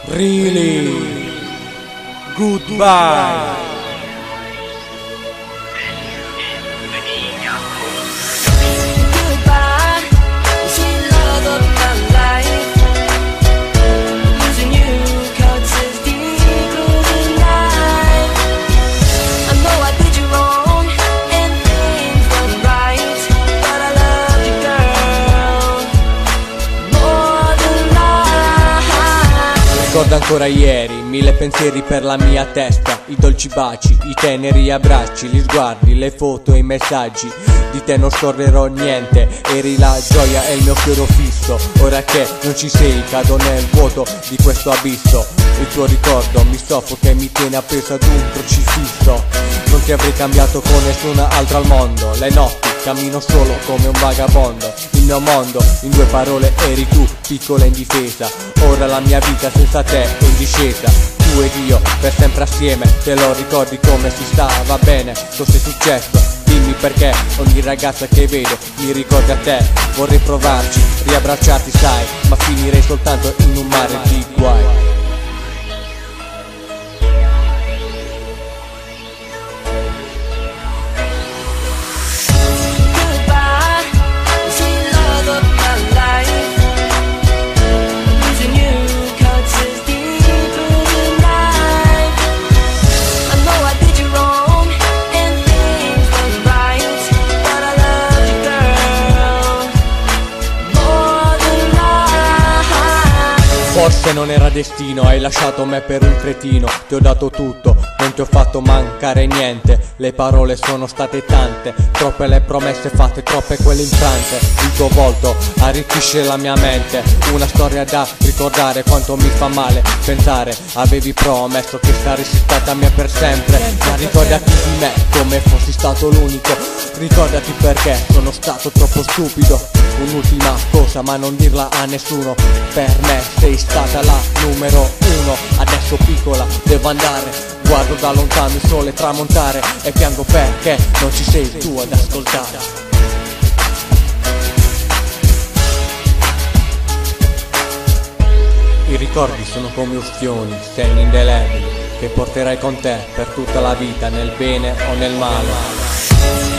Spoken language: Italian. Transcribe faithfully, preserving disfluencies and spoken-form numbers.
Really? Goodbye. Ricordo ancora ieri, mille pensieri per la mia testa, i dolci baci, i teneri abbracci, gli sguardi, le foto e i messaggi. Di te non scorrerò niente, eri la gioia e il mio chiodo fisso. Ora che non ci sei, cado nel vuoto di questo abisso. Il tuo ricordo mi soffoca e mi tiene appeso ad un crocifisso. Non ti avrei cambiato con nessuna altra al mondo. Le notti cammino solo come un vagabondo. Il mio mondo, in due parole, eri tu, piccola e indifesa. Ora la mia vita senza te è in discesa. Tu ed io, per sempre assieme, te lo ricordi come si stava bene? Cosa è successo? Dimmi perché ogni ragazza che vedo mi ricorda a te. Vorrei provarci, riabbracciarti sai, ma finirei soltanto in un mare di guai. Forse non era destino, hai lasciato me per un cretino. Ti ho dato tutto, non ti ho fatto mancare niente. Le parole sono state tante, troppe le promesse fatte, troppe quelle infrante. Il tuo volto arricchisce la mia mente, una storia da ricordare. Quanto mi fa male pensare, avevi promesso che saresti stata mia per sempre. Ma ricordati di me come fossi stato l'unico. Ricordati perché sono stato troppo stupido. Un'ultima cosa, ma non dirla a nessuno. Per me sei stata la numero uno. Adesso piccola, devo andare. Guardo da lontano il sole tramontare e piango perché non ci sei tu ad ascoltare. I ricordi sono come ustioni, segni indelebili che porterai con te per tutta la vita, nel bene o nel male.